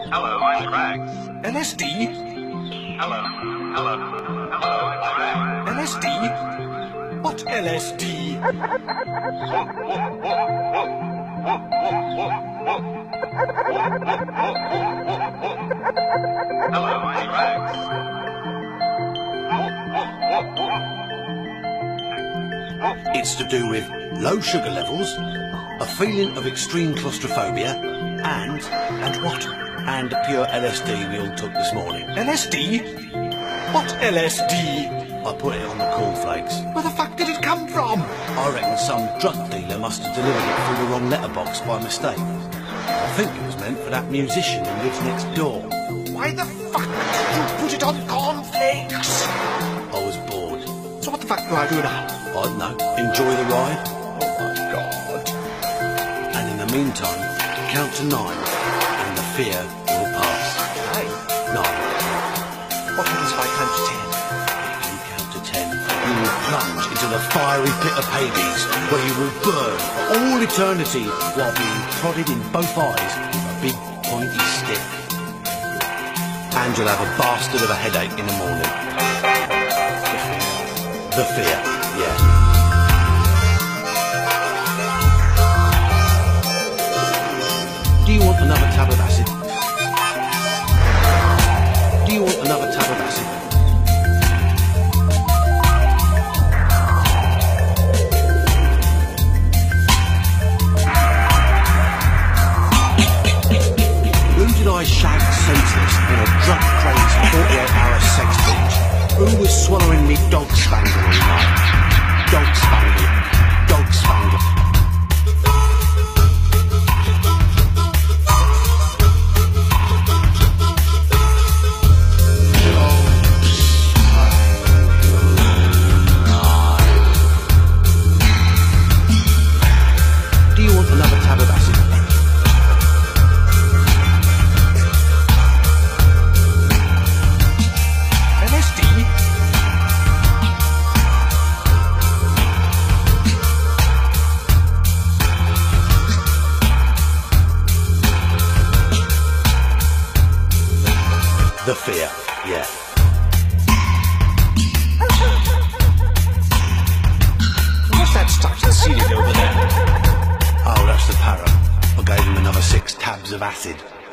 Hello, I'm Rags. LSD? Hello, it's Rags. LSD? What LSD? Hello, I'm Rags. It's to do with low sugar levels, a feeling of extreme claustrophobia, and what? And pure LSD we all took this morning. LSD? What LSD? I put it on the cornflakes. Where the fuck did it come from? I reckon some drug dealer must have delivered it through the wrong letterbox by mistake. I think it was meant for that musician who lives next door. Why the fuck did you put it on cornflakes? I was bored. So what the fuck do I do now? I don't know. Enjoy the ride. Oh my god. And in the meantime, count to 9 and the fear will pass. 9. What happens if I count to 10? If you count to 10, you will plunge into the fiery pit of Hades, where you will burn for all eternity while being prodded in both eyes with a big pointy stick. And you'll have a bastard of a headache in the morning. The fear, yeah. Do you want another tab of acid? Do you want another tab of acid? Who did I shag senseless in a drug-crazed 48-hour sex binge? Who was swallowing me dog spangle all night? Dog spangle. Dog spangle. Do you want another tab of acid? LSD? The fear, yeah. What's that stuck to the ceiling over there? Oh, that's the para. I gave him another 6 tabs of acid.